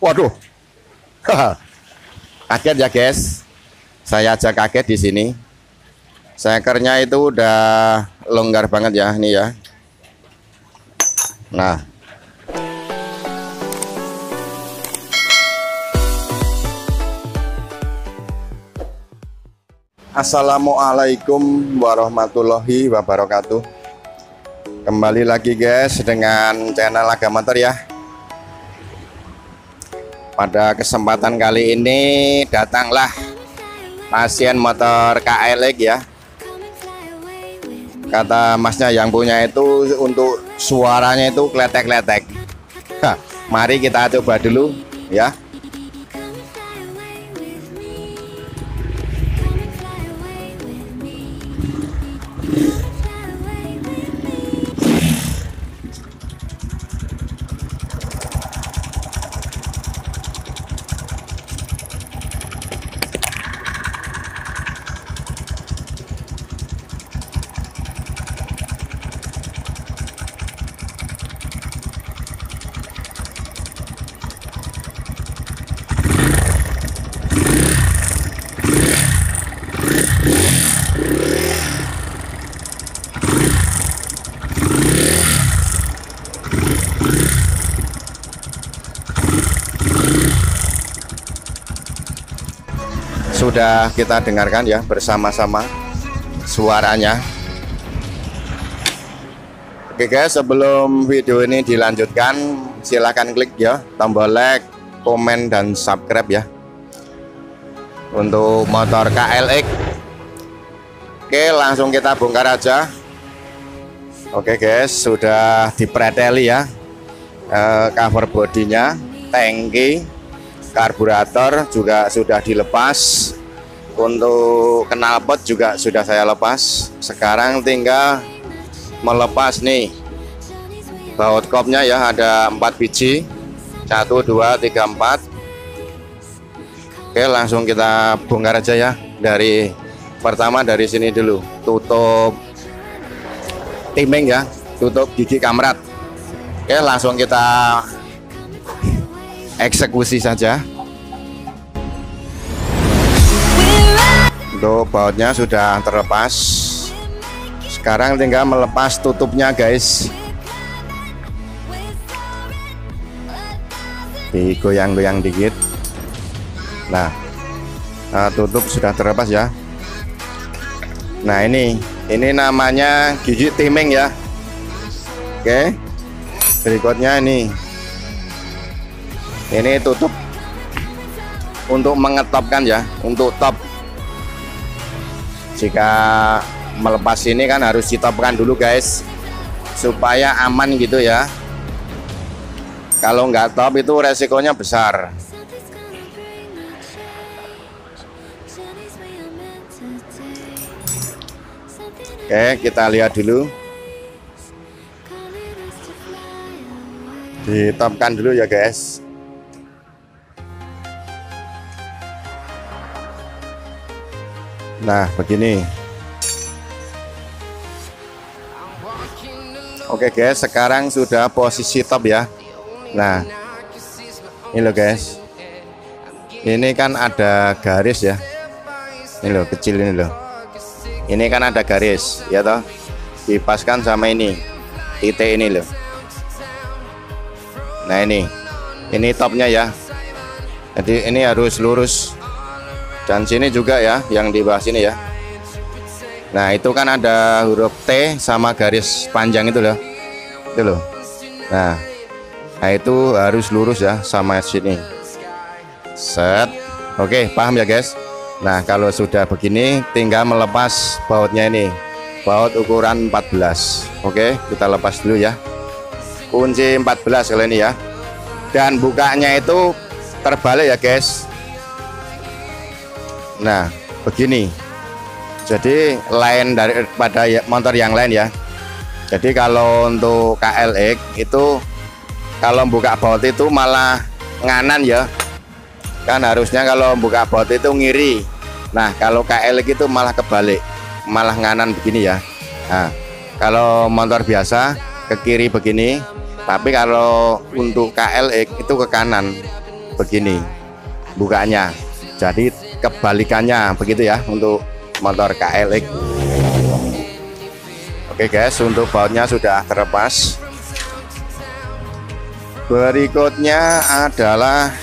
Waduh, kaget ya guys. Saya aja kaget di sini. Sekernya itu udah longgar banget ya, ini ya. Nah, Assalamualaikum warahmatullahi wabarakatuh. Kembali lagi guys dengan channel Aga Motor ya. Pada kesempatan kali ini datanglah pasien motor KLX ya. Kata masnya yang punya itu untuk suaranya itu kletek-kletek. Mari kita coba dulu ya. Sudah kita dengarkan ya bersama-sama suaranya. Oke guys, sebelum video ini dilanjutkan silahkan klik ya tombol like, komen, dan subscribe ya untuk motor KLX. Oke, langsung kita bongkar aja. Oke guys, sudah dipreteli ya cover bodinya, tangki, karburator juga sudah dilepas. Untuk knalpot juga sudah saya lepas. Sekarang tinggal melepas nih baut kopnya ya, ada 4 biji, 1 2 3 4. Oke, langsung kita bongkar aja ya. Dari pertama dari sini dulu, tutup timing ya, tutup gigi kamrat. Oke, langsung kita eksekusi saja. Untuk bautnya sudah terlepas. Sekarang tinggal melepas tutupnya guys. Digoyang-goyang dikit. Nah, tutup sudah terlepas ya. Nah, ini namanya gigi timing ya. Oke, berikutnya ini tutup untuk mengetopkan ya, untuk top. Jika melepas ini kan harus ditopkan dulu guys, supaya aman gitu ya. Kalau nggak top itu resikonya besar. Oke, kita lihat dulu. Ditopkan dulu ya guys. Nah, begini. Oke guys, sekarang sudah posisi top ya. Nah, ini loh guys. Ini kan ada garis ya. Ini loh, kecil ini loh. Ini kan ada garis, ya toh. Dipaskan sama ini. Titik ini loh. Nah, ini topnya ya. Jadi ini harus lurus. Dan sini juga ya, yang di bawah sini ya. Nah, itu kan ada huruf T sama garis panjang itu loh. Itu loh. Nah, itu harus lurus ya sama sini. Set. Oke, paham ya guys. Nah, kalau sudah begini tinggal melepas bautnya ini. Baut ukuran 14. Oke, kita lepas dulu ya. Kunci 14 kali ini ya. Dan bukanya itu terbalik ya guys. Nah, begini. Jadi lain daripada motor yang lain ya. Jadi kalau untuk KLX itu kalau buka baut itu malah nganan ya. Kan harusnya kalau buka baut itu ngiri. Nah, kalau KLX itu malah kebalik, malah nganan begini ya. Nah, kalau motor biasa ke kiri begini, tapi kalau untuk KLX itu ke kanan begini bukanya, jadi kebalikannya begitu ya untuk motor KLX. Oke guys, untuk bautnya sudah terlepas. Berikutnya adalah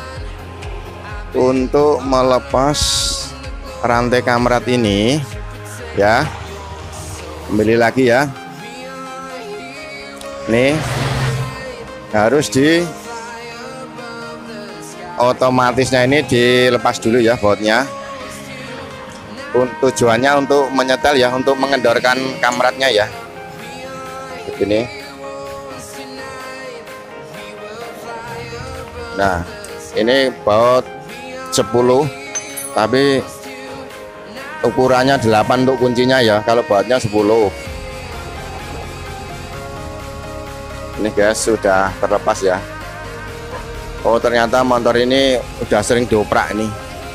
untuk melepas rantai kamrat ini ya. Kembali lagi ya, nih harus di otomatisnya ini dilepas dulu ya bautnya. Tujuannya untuk menyetel ya, untuk mengendorkan kamratnya ya, begini. Nah, ini baut 10 tapi ukurannya 8 untuk kuncinya ya, kalau bautnya 10. Ini guys sudah terlepas ya. Oh ternyata motor ini udah sering dioprak ini.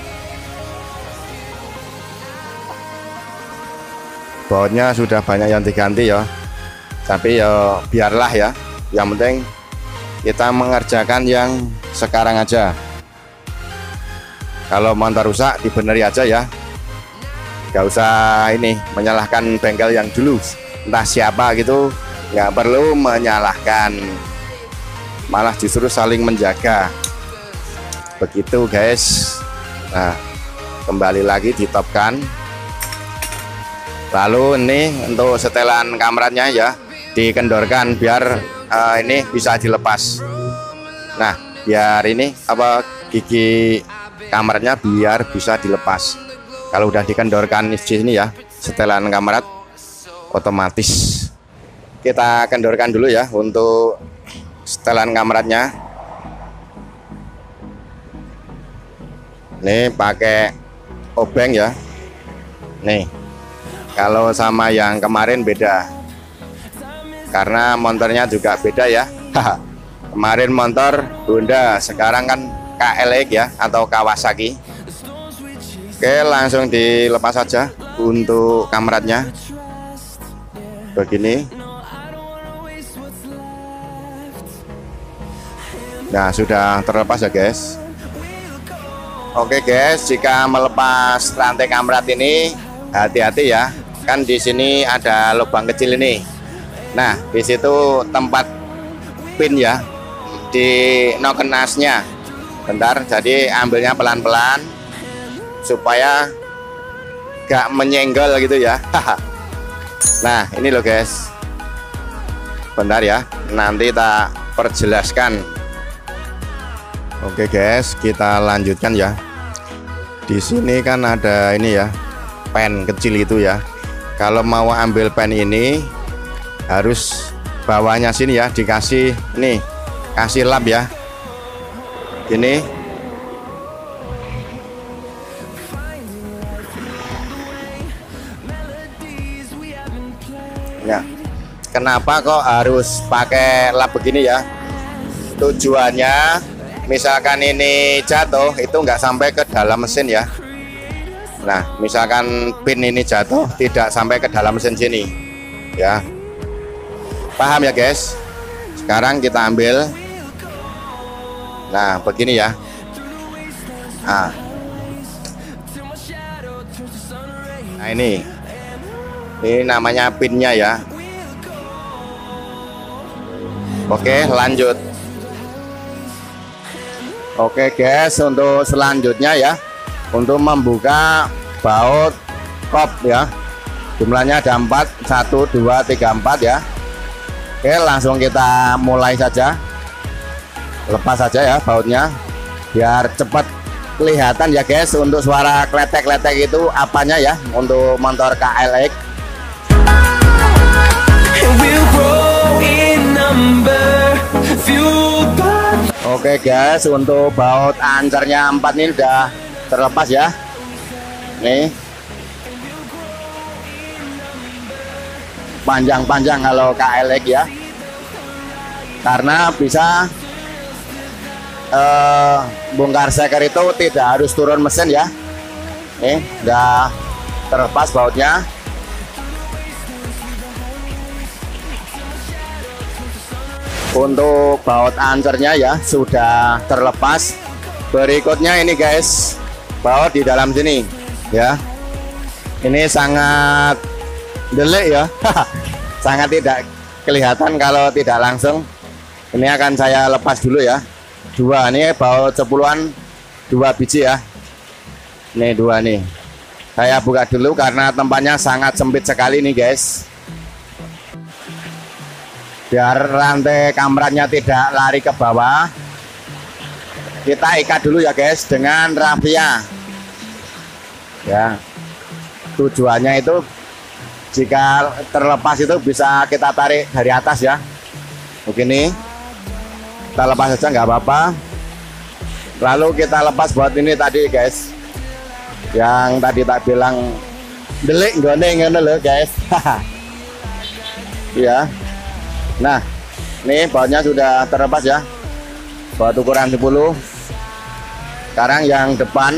Bautnya sudah banyak yang diganti ya, tapi ya biarlah ya, yang penting kita mengerjakan yang sekarang aja. Kalau motor rusak dibeneri aja ya, gak usah ini menyalahkan bengkel yang dulu, entah siapa gitu, nggak perlu menyalahkan, malah justru saling menjaga begitu guys. Nah kembali lagi ditopkan, lalu ini untuk setelan kamratnya ya dikendorkan biar ini bisa dilepas. Nah biar ini apa gigi kamarnya biar bisa dilepas. Kalau udah dikendorkan di sini ya setelan kamrat otomatis. Kita kendorkan dulu ya untuk setelan kamratnya. Nih pakai obeng ya. Nih kalau sama yang kemarin beda, karena motornya juga beda ya. Kemarin motor Honda, sekarang kan KLX ya atau Kawasaki. Oke langsung dilepas saja untuk kamratnya begini. Nah sudah terlepas ya guys. Oke guys, jika melepas rantai kamrat ini hati-hati ya, kan di sini ada lubang kecil ini. Nah di situ tempat pin ya, di noken asnya. Bentar, jadi ambilnya pelan-pelan supaya gak menyenggol gitu ya. Nah ini loh guys, bentar ya, nanti tak perjelaskan. Oke guys, kita lanjutkan ya. Di sini kan ada ini ya, pen kecil itu ya. Kalau mau ambil pen ini harus bawahnya sini ya, dikasih nih, kasih lap ya. Gini. Ya. Kenapa kok harus pakai lap begini ya? Tujuannya misalkan ini jatuh itu nggak sampai ke dalam mesin ya. Nah misalkan pin ini jatuh tidak sampai ke dalam mesin sini ya, paham ya guys. Sekarang kita ambil, nah begini ya. Nah ini namanya pinnya ya. Oke lanjut. Oke guys, untuk selanjutnya ya, untuk membuka baut kop ya, jumlahnya ada 4, 1, 2, 3, 4 ya. Oke langsung kita mulai saja, lepas saja ya bautnya biar cepat kelihatan ya guys. Untuk suara kletek-kletek itu apanya ya untuk motor KLX. Oke guys, untuk baut ancernya 4 ini udah terlepas ya. Nih panjang-panjang kalau KLX ya, karena bisa bongkar seker itu tidak harus turun mesin ya. Nih udah terlepas bautnya. Untuk baut ancernya ya sudah terlepas, Berikutnya ini guys, baut di dalam sini ya. Ini sangat delik ya. Sangat tidak kelihatan kalau tidak langsung. Ini akan saya lepas dulu ya. Dua, ini baut 10-an 2 biji ya. Ini 2 nih. Saya buka dulu karena tempatnya sangat sempit sekali nih guys. Biar rantai kamerannya tidak lari ke bawah, kita ikat dulu ya guys dengan rafia ya. Tujuannya itu jika terlepas itu bisa kita tarik dari atas ya, begini. Kita lepas saja nggak apa-apa. Lalu kita lepas buat ini tadi guys, yang tadi tak bilang delik gondeng loh guys. Ya. Nah, ini bautnya sudah terlepas ya, baut ukuran 10. Sekarang yang depan.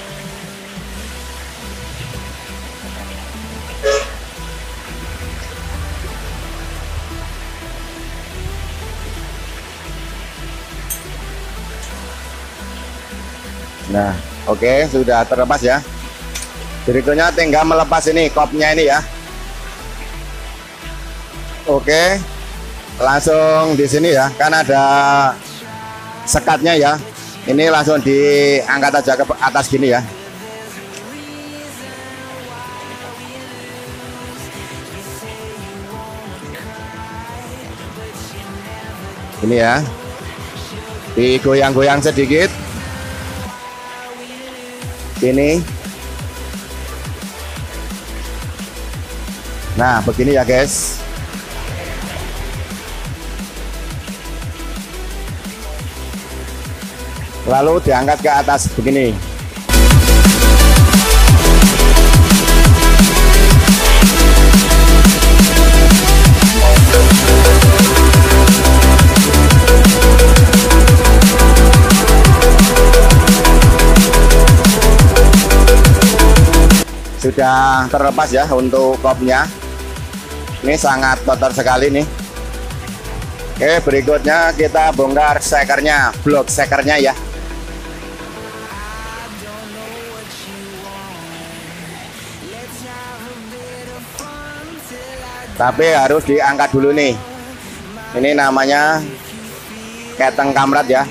Nah, oke, sudah terlepas ya. Berikutnya tinggal melepas ini kopnya ini ya. Oke, langsung di sini ya, kan ada sekatnya ya. Ini langsung diangkat aja ke atas gini ya. Ini ya, digoyang-goyang sedikit. Ini. Nah, begini ya guys. Lalu diangkat ke atas begini. Sudah terlepas ya untuk kopnya. Ini sangat kotor sekali nih. Oke, berikutnya kita bongkar sekernya, blok sekernya ya. Tapi harus diangkat dulu nih. Ini namanya keteng kamrat ya.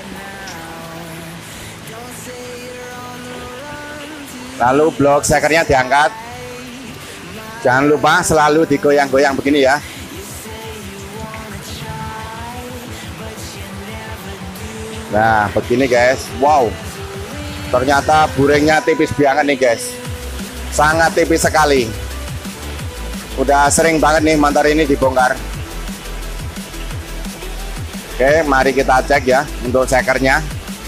Lalu blok sekernya diangkat. Jangan lupa selalu digoyang-goyang begini ya. Nah, begini guys. Wow, ternyata buringnya tipis banget nih guys. Sangat tipis sekali. Udah sering banget nih motor ini dibongkar. Oke, mari kita cek ya untuk sekernya.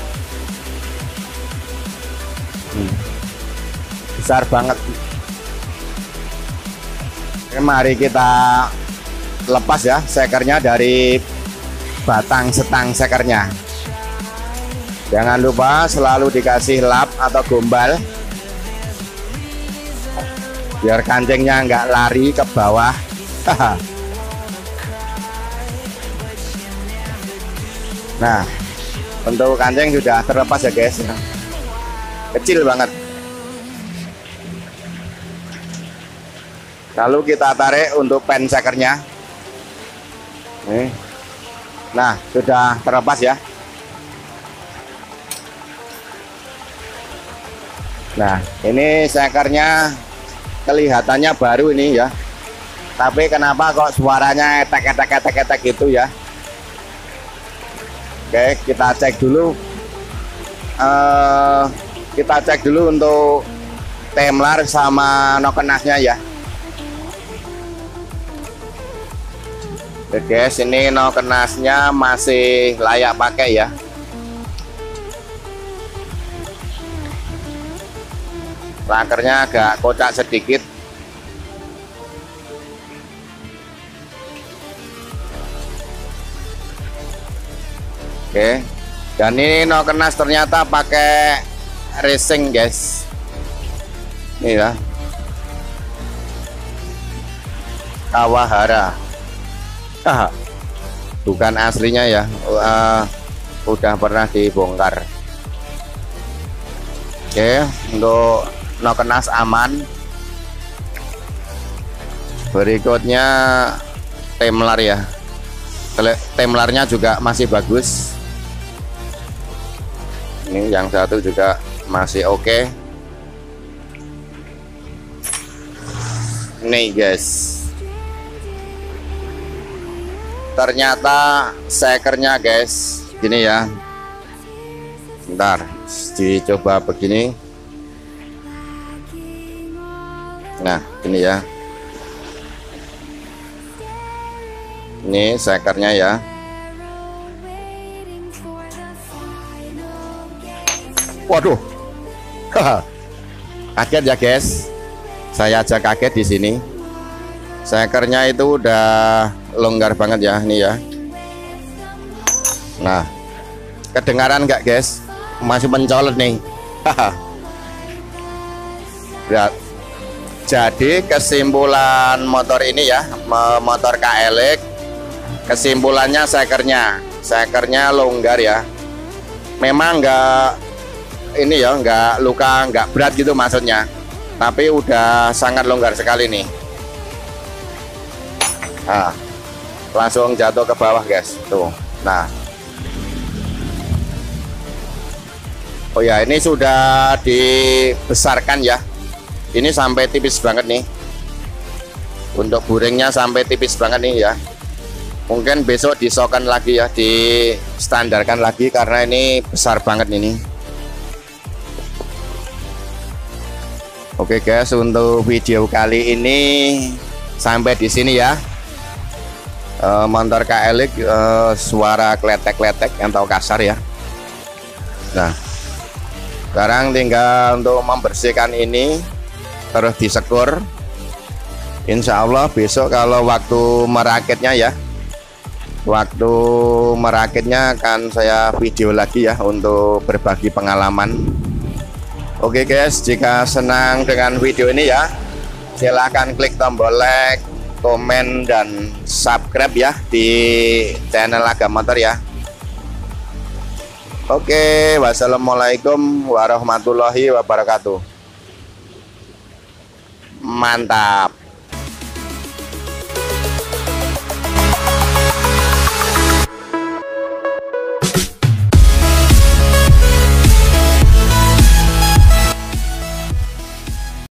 Besar banget. Oke, mari kita lepas ya sekernya dari batang setang sekernya. Jangan lupa selalu dikasih lap atau gombal biar kancingnya nggak lari ke bawah. Nah, untuk kancing sudah terlepas ya guys, kecil banget. Lalu kita tarik untuk pen sekernya. Nah, sudah terlepas ya. Nah, ini sekernya kelihatannya baru ini ya. Tapi kenapa kok suaranya etek gitu ya? Oke, kita cek dulu. Kita cek dulu untuk temlar sama nokenasnya ya. Oke guys, ini nokenasnya masih layak pakai ya. Lakernya agak kocak sedikit. Oke, dan ini nokenas ternyata pakai racing guys. Ini ya, Kawahara. Bukan aslinya ya, udah pernah dibongkar. Oke, untuk nokenas aman. Berikutnya temlar ya. Temlarnya juga masih bagus. Ini yang satu juga masih oke. Nih guys, ternyata sekernya guys gini ya. Bentar, dicoba begini. Nah ini ya, ini sekernya ya. Waduh, kaget ya guys. Saya aja kaget di sini. Sekernya itu udah longgar banget ya, ini ya. Nah, kedengaran nggak guys? Masih mencolot nih. Ya. Jadi kesimpulan motor ini ya, motor KLX, kesimpulannya sekernya longgar ya. Memang nggak ini ya, nggak luka, nggak berat gitu maksudnya. Tapi udah sangat longgar sekali nih. Nah, langsung jatuh ke bawah guys. Tuh. Nah. Oh ya, ini sudah dibesarkan ya. Ini sampai tipis banget nih. Untuk buringnya sampai tipis banget nih ya. Mungkin besok disokan lagi ya, distandarkan lagi karena ini besar banget ini. Oke guys, untuk video kali ini sampai di sini ya. Motor KLX suara kletek-kletek yang tahu kasar ya. Nah, sekarang tinggal untuk membersihkan ini terus disekur. Insya Allah besok kalau waktu merakitnya ya, waktu merakitnya akan saya video lagi ya untuk berbagi pengalaman. Oke guys, jika senang dengan video ini ya, silahkan klik tombol like, komen, dan subscribe ya di channel Aga Motor ya. Oke, wassalamualaikum warahmatullahi wabarakatuh. Mantap.